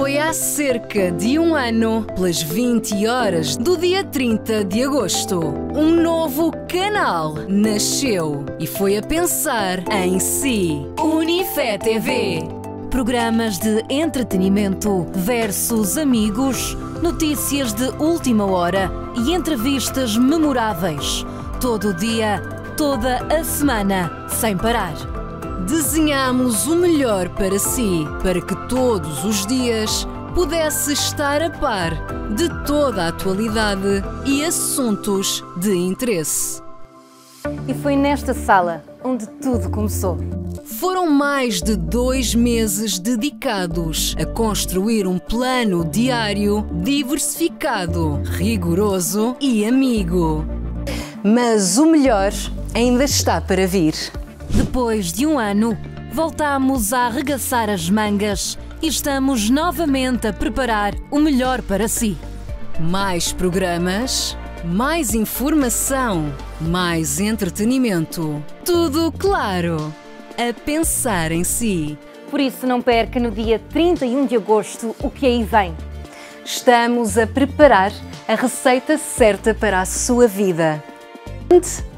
Foi há cerca de um ano, pelas 20 horas do dia 30 de agosto, um novo canal nasceu e foi a pensar em si. Unifé TV. Programas de entretenimento versus amigos, notícias de última hora e entrevistas memoráveis. Todo o dia, toda a semana, sem parar. Desenhamos o melhor para si, para que todos os dias pudesse estar a par de toda a atualidade e assuntos de interesse. E foi nesta sala onde tudo começou. Foram mais de 2 meses dedicados a construir um plano diário diversificado, rigoroso e amigo. Mas o melhor ainda está para vir. Depois de um ano, voltamos a arregaçar as mangas e estamos novamente a preparar o melhor para si. Mais programas, mais informação, mais entretenimento. Tudo claro, a pensar em si. Por isso não perca no dia 31 de agosto o que aí vem. Estamos a preparar a receita certa para a sua vida.